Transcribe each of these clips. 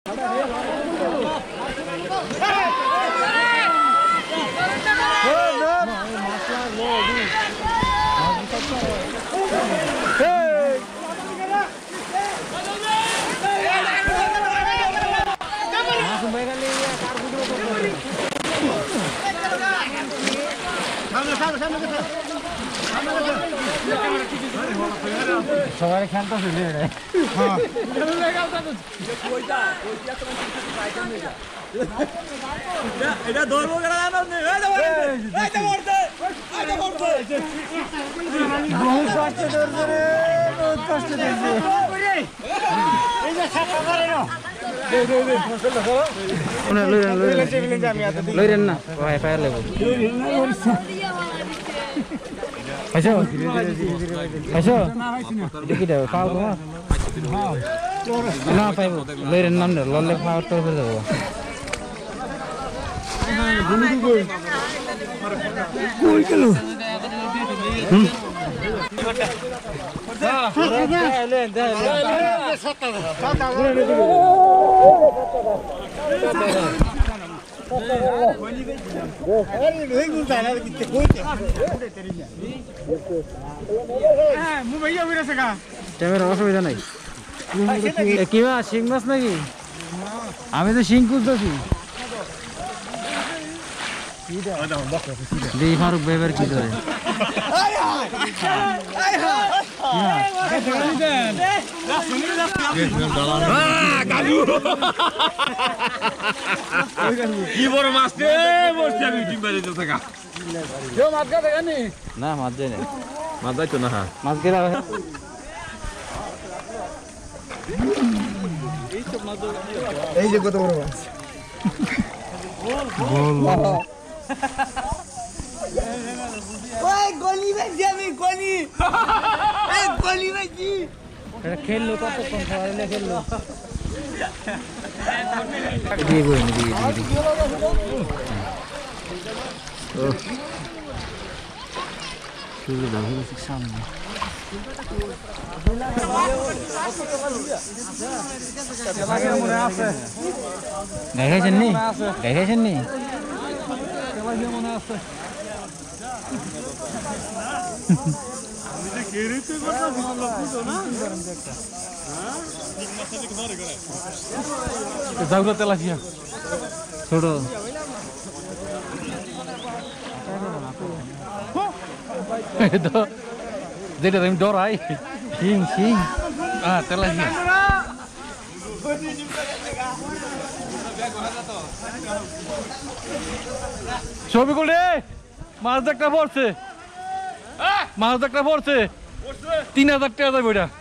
সবাই খেলতেছে এটা ধরবো বহুত কষ্ট ধরছে রে, বহুত কষ্ট দিয়েছে। লইরেন না ভাই পায়ে লেবো আইসো আইসো দেখি দেবো পাও তোমার না পাইব লইরেন নাম ললে পাওয়ার তো হয়ে যাবো কই গেল অসুবিধা নাই কিবা শিং মাছ নাকি আমি তো শিং খুঁজতেছি ফারুক ভাইবার কি ধরে কি বড় মাছ রে বসছি আমি ডিম বাজে থাকা মাছ গা দেখানি না মাছ যায় না মাছ যাইতো না হ্যাঁ মাছ গেলা এই যে কত বড় মাছ গলি ভাজি আমি গলি গলি ভাজি খেললো কতক্ষণ খাওয়াইলে খেললো সামনে দেখাইছেন নি দেখাইছেন নি তেলাপিয়া ছোট যেটা আমি ডরাই শিং শিং তেলাপিয়া ছবি করে মাছ একটা পড়ছে মাছ একটা পড়ছে 3000 টাকা যাবে ওইটা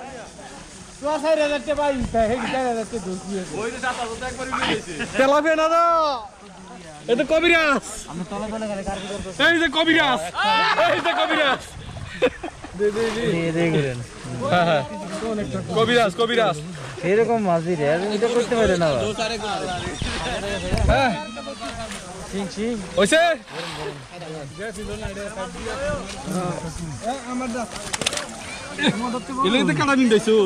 তেলাপিয়া না এই তো কবিরাজ এই যে কবিরাজ এই যে কবিরাজ কবিরাজ কবিরাজ এরকম মাছ রে এটা করতে পারে না ওইসে কাটা নিন দিয়েছো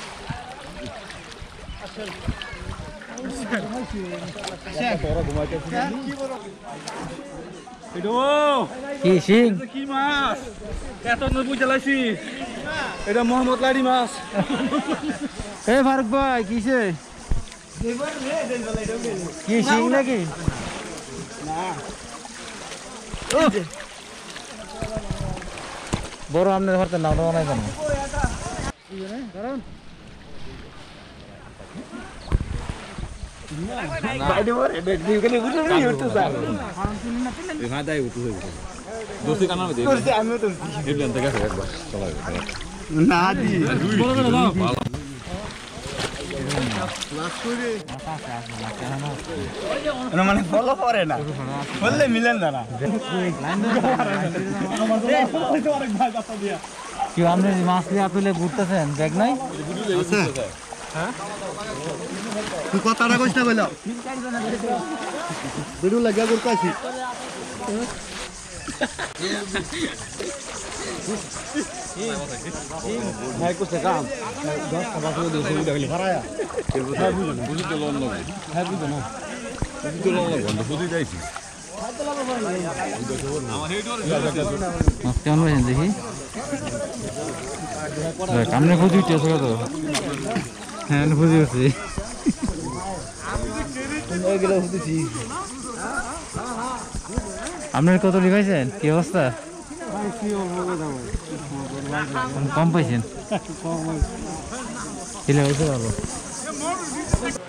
কি সিং কি মাছ এত নবু জ্বালাইছি এটা মোহাম্মদ লাড়ি মাছ এ ফারুক ভাই কিসে কি সিং নাকি বড় আমনে ধরতে না ওটা বানাই কেন মানে ফলো করে না বললে মিলেন না কি আপনি মাছ নিয়ে তুলে ঘুরতেছেন ব্যাগ নাই তুই কথাটা কইস না বলো ভিডিও লাগা করতেছি হ্যাঁ করছে কাম 10 টাকা করে দিয়ে সুবিধা হইলে ভাড়ায়া হ্যাঁ বুঝো না বুঝি তো লোন নেবো হ্যাঁ বুঝো না বুঝি তো লোন নেবো তো বুঝি যাইছি কেমন পাইছেন দেখি কামনে খুঁজি উঠেছে কত হ্যাঁ খুঁজি উঠছি আপনার কত লিখাইছেন কি অবস্থা কম পাইছেন ভালো